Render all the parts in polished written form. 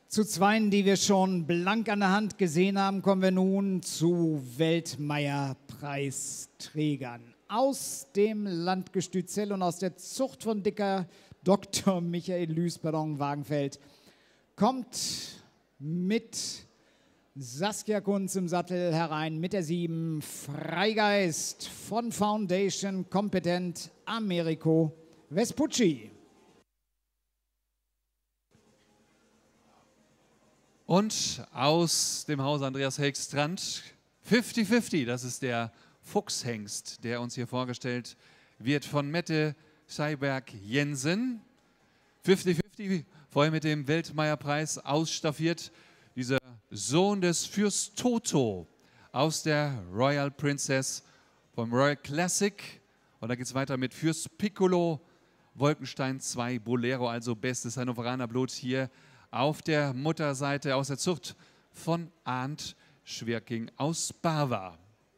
Zu zweien, die wir schon blank an der Hand gesehen haben, kommen wir nun zu Weltmeyer-Preisträgern. Aus dem Landgestüt Zell und aus der Zucht von Dicker Dr. Michael Lüsberdong-Wagenfeld kommt mit Saskia Kunz im Sattel herein mit der 7 Freigeist von Foundation Kompetent Americo Vespucci. Und aus dem Haus Andreas Helgstrand 50-50, das ist der Fuchshengst, der uns hier vorgestellt wird von Mette Scheiberg-Jensen. 50-50, vorher mit dem Weltmeyer-Preis ausstaffiert, dieser Sohn des Fürst Toto aus der Royal Princess vom Royal Classic. Und da geht es weiter mit Fürst Piccolo, Wolkenstein 2 Bolero, also bestes Hannoveraner Blut hier auf der Mutterseite aus der Zucht von Arndt Schwerking aus Barwa.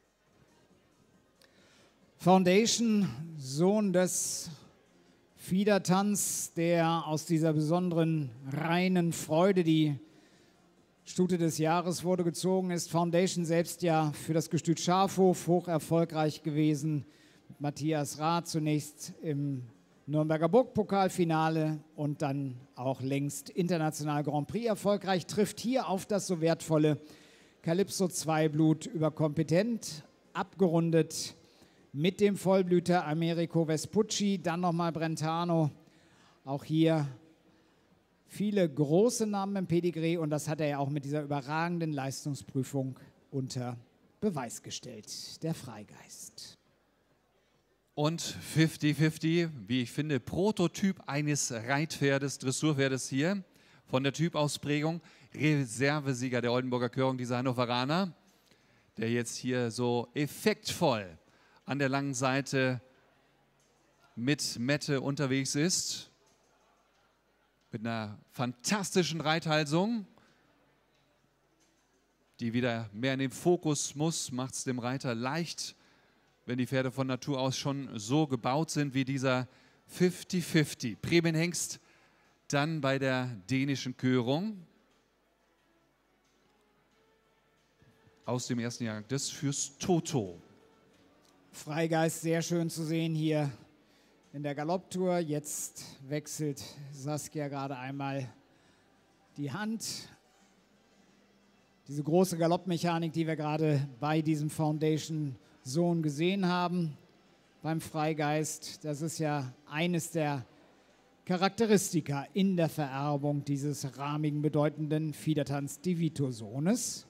Foundation, Sohn des Fiedertanz, der aus dieser besonderen reinen Freude, die Stute des Jahres wurde gezogen ist. Foundation selbst ja für das Gestüt Schafhof hoch erfolgreich gewesen. Mit Matthias Rath zunächst im Nürnberger Burgpokalfinale und dann auch längst international Grand Prix erfolgreich, trifft hier auf das so wertvolle Calypso 2 Blut über kompetent, abgerundet mit dem Vollblüter Americo Vespucci, dann nochmal Brentano, auch hier viele große Namen im Pedigree und das hat er ja auch mit dieser überragenden Leistungsprüfung unter Beweis gestellt, der Freigeist. Und 50-50, wie ich finde, Prototyp eines Reitpferdes, Dressurpferdes hier, von der Typausprägung, Reservesieger der Oldenburger Körung, dieser Hannoveraner, der jetzt hier so effektvoll an der langen Seite mit Mette unterwegs ist, mit einer fantastischen Reithalsung, die wieder mehr in den Fokus muss, macht es dem Reiter leicht, wenn die Pferde von Natur aus schon so gebaut sind wie dieser 50-50. Prämienhengst dann bei der dänischen Körung aus dem ersten Jahrgang des Fürst Toto. Freigeist sehr schön zu sehen hier in der Galopptour. Jetzt wechselt Saskia gerade einmal die Hand. Diese große Galoppmechanik, die wir gerade bei diesem Foundation-Sohn gesehen haben, beim Freigeist, das ist ja eines der Charakteristika in der Vererbung dieses rahmigen, bedeutenden Fiedertanz-Divito-Sohnes.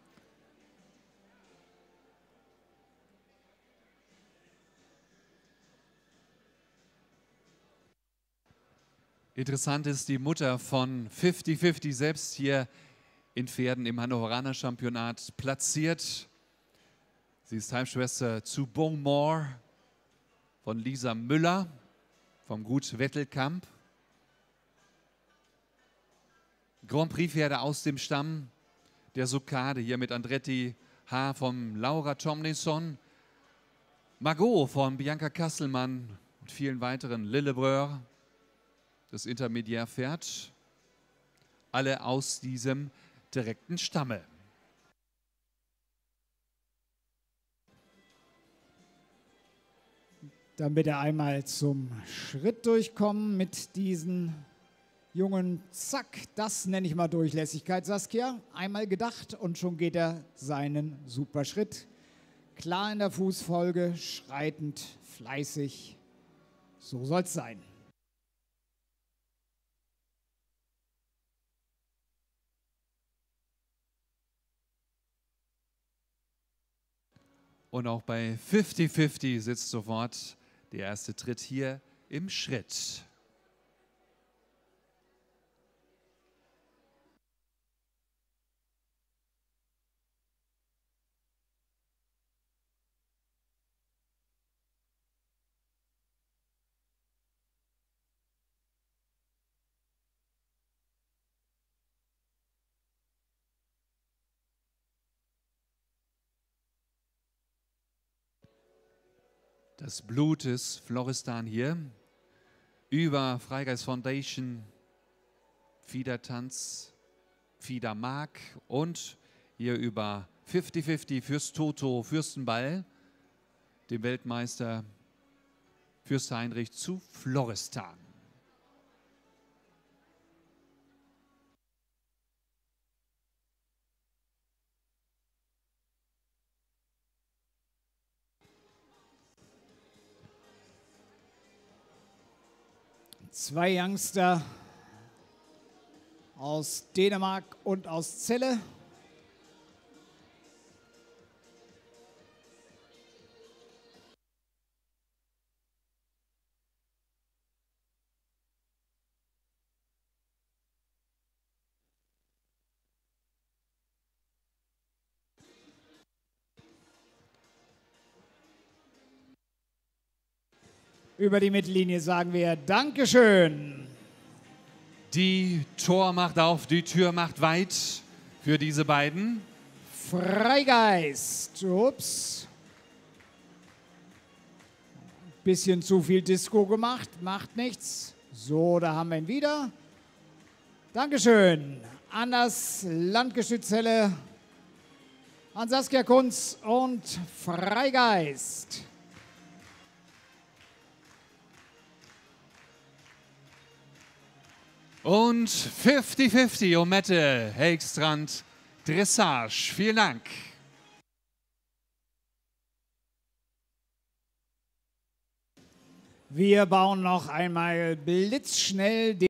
Interessant ist, die Mutter von 50-50 selbst hier in Pferden im Hannoveraner Championat platziert. Sie ist Halbschwester zu Beaumont von Lisa Müller vom Gut Wettelkamp. Grand Prix Pferde aus dem Stamm der Succade hier mit Andretti H. von Laura Tomlinson, Margot von Bianca Kasselmann und vielen weiteren, Lillebreur, das Intermediärpferd, alle aus diesem direkten Stamme. Dann bitte einmal zum Schritt durchkommen mit diesen jungen, zack, das nenne ich mal Durchlässigkeit, Saskia. Einmal gedacht und schon geht er seinen Superschritt. Klar in der Fußfolge, schreitend, fleißig, so soll es sein. Und auch bei 50-50 sitzt sofort der erste Tritt hier im Schritt. Das Blut ist Floristan hier, über Freigeist Foundation, Fiedertanz, Fieder Mark und hier über 50-50 Fürst Toto Fürstenball, dem Weltmeister Fürst Heinrich zu Florestan. Zwei Youngster aus Dänemark und aus Celle. Über die Mittellinie sagen wir Dankeschön. Die Tor macht auf, die Tür macht weit für diese beiden. Freigeist. Ups. Bisschen zu viel Disco gemacht, macht nichts. So, da haben wir ihn wieder. Dankeschön an das Landgestüt Celle, an Saskia Kunz und Freigeist. Und 50-50 um Mette Helgstrand Dressage. Vielen Dank. Wir bauen noch einmal blitzschnell den